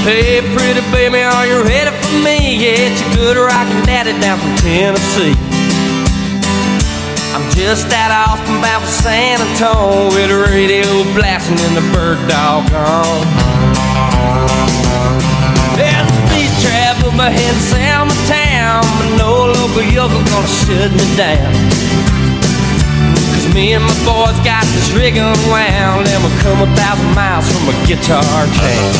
Hey, pretty baby, are you ready for me? Yeah, it's your good rockin' daddy down from Tennessee. I'm just out of Austin, bound for San Antonio, with the radio blasting and the bird dog on. There's a speed trap up ahead in Selma town, but no local yokel gonna shut me down. Cause me and my boys got this rig unwound, and we'll come 1,000 miles from a guitar town.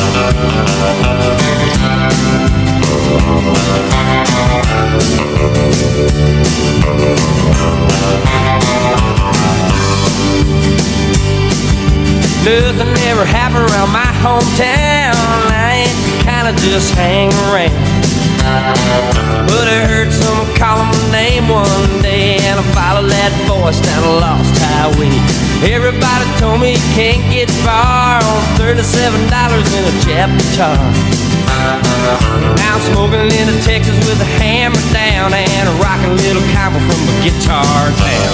Nothing ever happened around my hometown. I ain't the kind of just hang around. But I heard someone call my name one day, and I followed that voice down a lost highway. Everybody told me you can't get far on $37 in a Jap guitar. Now I'm smoking into Texas with a hammer down, and a rockin' little cowboy from a guitar town.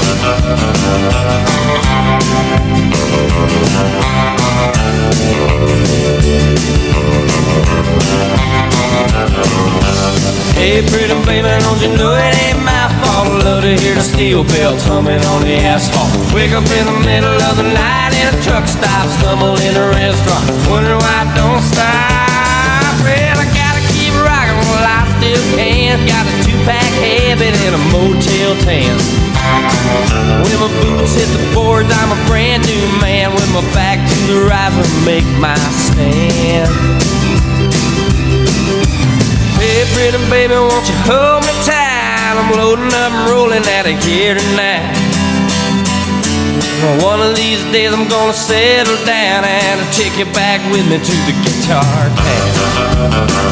Hey, pretty baby, don't you know it ain't my fault? I love to hear the steel bells humming on the asphalt. Wake up in the middle of the night in a truck stop, stumble in a restaurant, wondering why I don't stop. Well, I gotta keep rocking while I still can. Got a 2-pack habit and a Motel 10. When my boots hit the boards, I'm a brand new man. With my back to the riser, make my stand. Hey, pretty baby, won't you hold me tight? I'm loading up and rolling out of here tonight. One of these days I'm gonna settle down and I'll take you back with me to the guitar town.